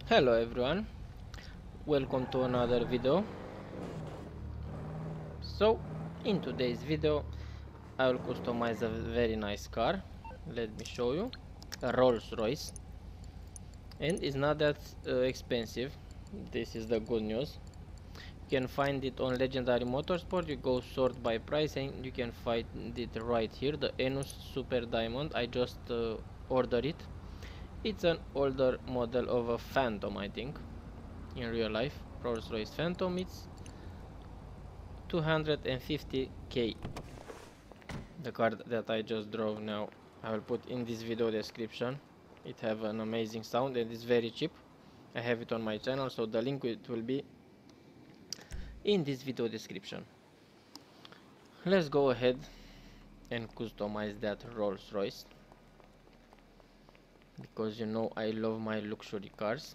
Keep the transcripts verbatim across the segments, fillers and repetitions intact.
Hello everyone, welcome to another video. So in today's video I will customize a very nice car. Let me show you. A Rolls-Royce, and it's not that uh, expensive. This is the good news. You can find it on Legendary Motorsport. You go sort by price and you can find it right here. The Enus Super Diamond, I just uh, ordered it. It's an older model of a Phantom, I think, in real life. Rolls-Royce Phantom. It's two hundred fifty K. The car that I just drove now, I will put in this video description. It have an amazing sound and it's very cheap. I have it on my channel, so the link it will be in this video description. Let's go ahead and customize that Rolls-Royce, because you know I love my luxury cars.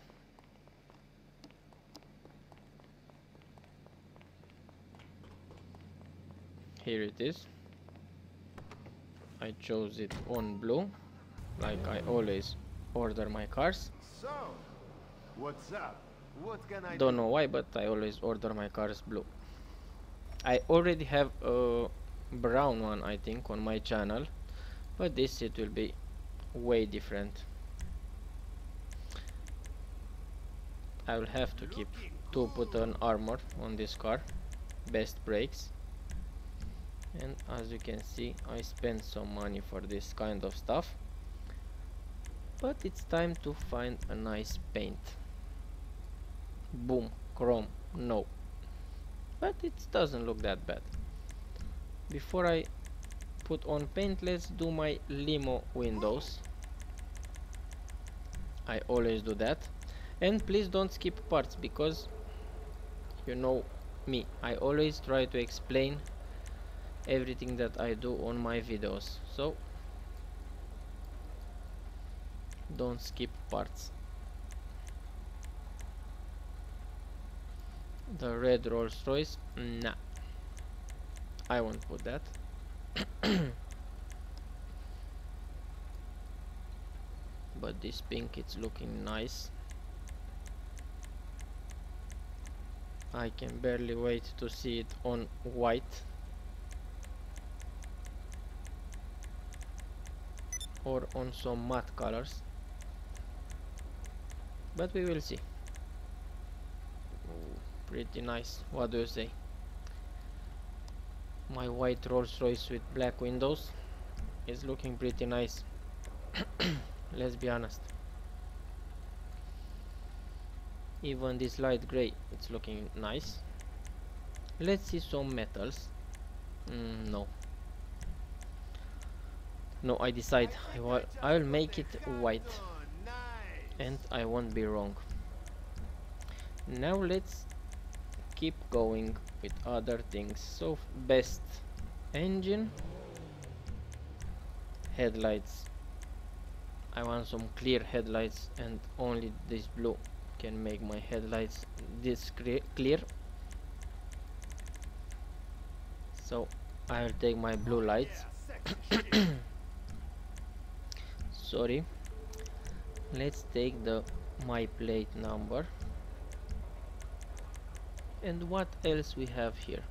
Here it is. I chose it on blue, like I always order my cars. So, what's up? What can I Don't do? know why, but I always order my cars blue. I already have a brown one, I think, on my channel, but this it will be way different. I will have to keep to put an armor on this car, best brakes, and as you can see I spent some money for this kind of stuff, but it's time to find a nice paint. Boom, chrome, no, but it doesn't look that bad. Before I put on paint, let's do my limo windows. I always do that, and please don't skip parts, because you know me, I always try to explain everything that I do on my videos, so don't skip parts. The red Rolls-Royce, nah, I won't put that. But this pink, it's looking nice. I can barely wait to see it on white or on some matte colors, but we will see. Ooh, pretty nice, what do you say? My white Rolls-Royce with black windows is looking pretty nice. Let's be honest. Even this light gray, it's looking nice. Let's see some metals. Mm, no. No, I decide I will, I will make it white, and I won't be wrong. Now let's keep going with other things. So best engine, headlights. I want some clear headlights, and only this blue can make my headlights this clear. So I'll take my blue lights. Sorry. Let's take the my plate number. And what else we have here?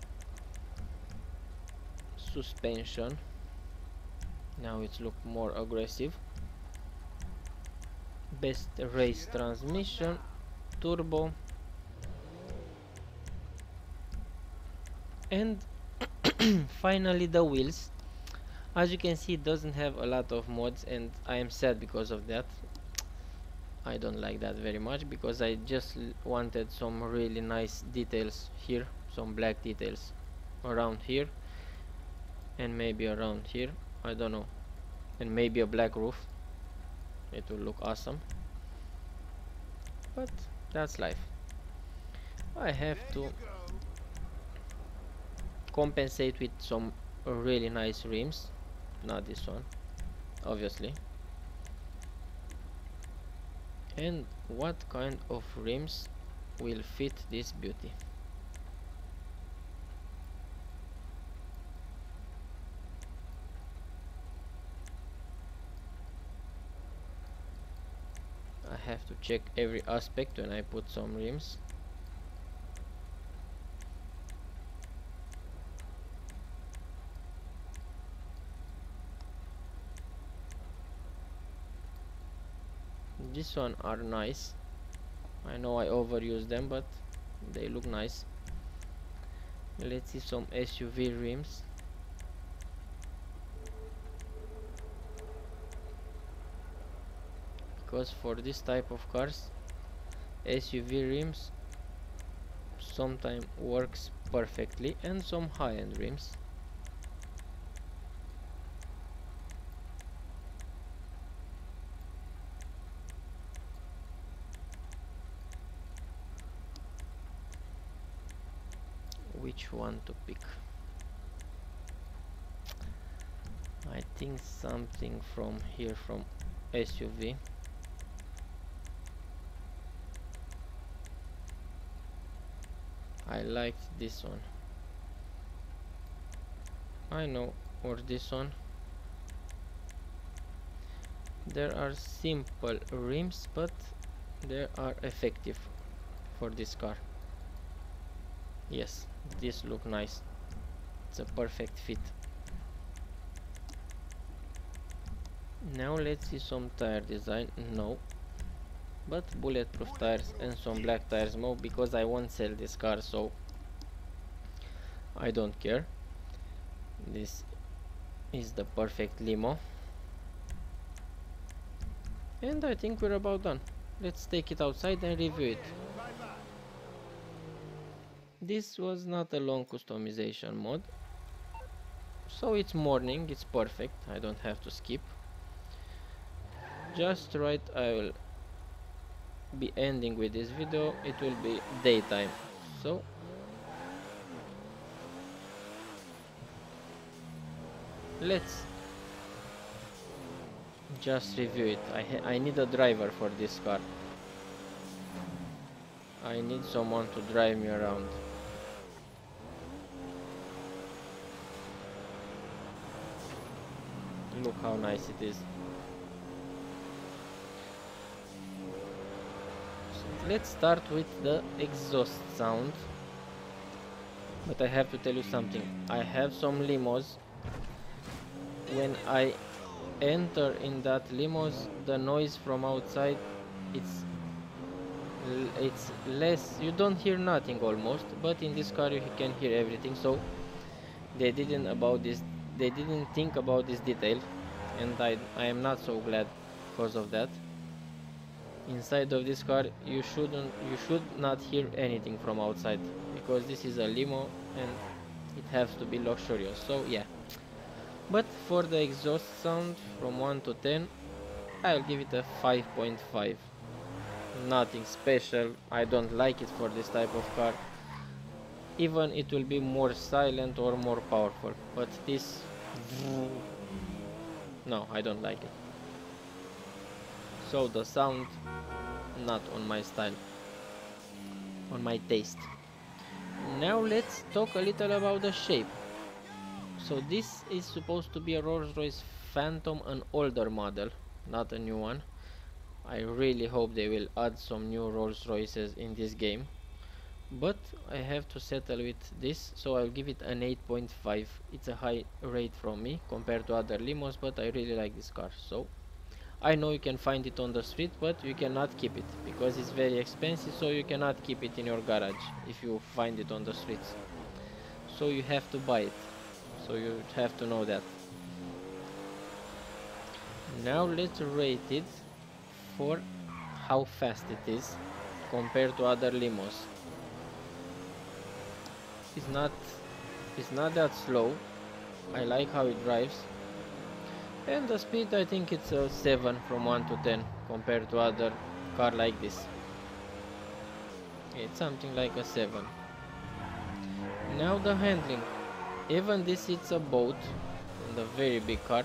Suspension. Now it's look more aggressive. Best race transmission, turbo, and finally the wheels. As you can see, it doesn't have a lot of mods, and I am sad because of that. I don't like that very much, because I just wanted some really nice details here, some black details around here, and maybe around here, I don't know, and maybe a black roof. It will look awesome, but that's life. I have to compensate with some really nice rims, not this one, obviously. And what kind of rims will fit this beauty? I have to check every aspect when I put some rims. This one are nice. I know I overuse them, but they look nice. Let's see some S U V rims. Because for this type of cars, S U V rims sometimes works perfectly, and some high-end rims. Which one to pick? I think something from here, from S U V. I liked this one. I know, or this one. There are simple rims, but they are effective for this car. Yes, this look nice. It's a perfect fit. Now let's see some tire design. No, but bulletproof tires and some black tires more, because I won't sell this car, so I don't care. This is the perfect limo, and I think we're about done. Let's take it outside and review it. This was not a long customization mod, so it's morning, it's perfect. I don't have to skip. Just right, I will be ending with this video. It will be daytime, so let's just review it. I, ha I need a driver for this car. I need someone to drive me around. Look how nice it is. So let's start with the exhaust sound. But I have to tell you something. I have some limos. When I enter in that limos, the noise from outside, it's it's less. You don't hear nothing almost, but in this car you can hear everything. So they didn't about this. They didn't think about this detail, and I I am not so glad because of that. Inside of this car, you shouldn't you should not hear anything from outside, because this is a limo and it has to be luxurious. So yeah. But for the exhaust sound, from one to ten, I'll give it a five point five. Nothing special. I don't like it for this type of car. Even it will be more silent or more powerful, but this, no, I don't like it. So the sound, not on my style, on my taste. Now let's talk a little about the shape. So this is supposed to be a Rolls-Royce Phantom, an older model, not a new one. I really hope they will add some new Rolls-Royces in this game. But I have to settle with this, so I'll give it an eight point five. It's a high rate from me compared to other limos, but I really like this car. So I know you can find it on the street, but you cannot keep it because it's very expensive, so you cannot keep it in your garage if you find it on the streets. So you have to buy it. So you have to know that. Now let's rate it for how fast it is compared to other limos. It's not it's not that slow. I like how it drives. And the speed, I think it's a seven from one to ten compared to other car like this. It's something like a seven. Now the handling. Even this, it's a boat and a very big car.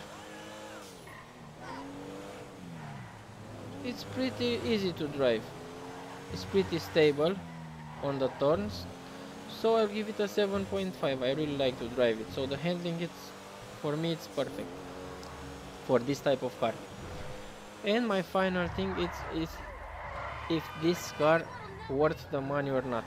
It's pretty easy to drive. It's pretty stable on the turns. So I'll give it a seven point five. I really like to drive it. So the handling, it's, for me, it's perfect for this type of car. And my final thing, it's, is if this car worth the money or not.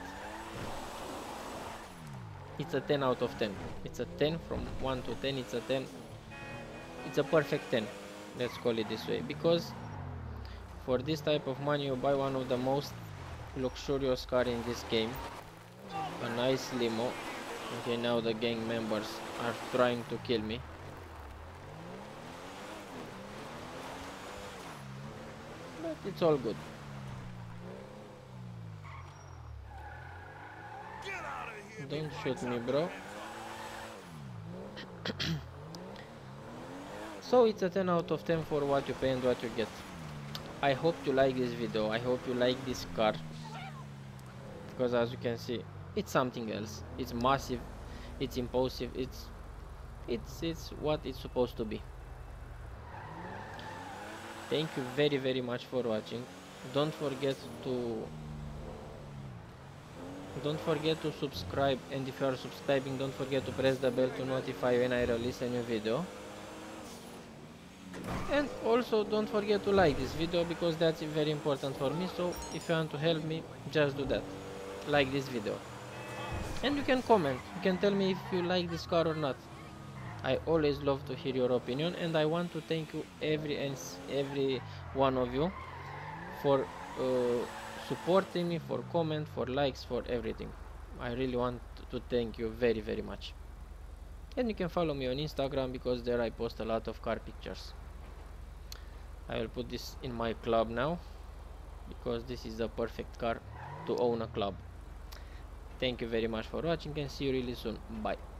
It's a ten out of ten. It's a ten from one to ten. It's a ten. It's a perfect ten. Let's call it this way, because for this type of money you buy one of the most luxurious car in this game. A nice limo. Okay, now the gang members are trying to kill me. But it's all good. Don't shoot me, bro. So it's a ten out of ten for what you pay and what you get. I hope you like this video. I hope you like this car, because as you can see, it's something else. It's massive, it's impulsive, it's it's it's what it's supposed to be. Thank you very very much for watching. Don't forget to don't forget to subscribe, and if you are subscribing, don't forget to press the bell to notify when I release a new video. And also don't forget to like this video, because that's very important for me. So if you want to help me, just do that. Like this video. And you can comment. You can tell me if you like this car or not. I always love to hear your opinion, and I want to thank you every and every one of you for uh, supporting me, for comment, for likes, for everything. I really want to thank you very very much. And you can follow me on Instagram, because there I post a lot of car pictures. I will put this in my club now, because this is the perfect car to own a club. Thank you very much for watching, and see you really soon. Bye.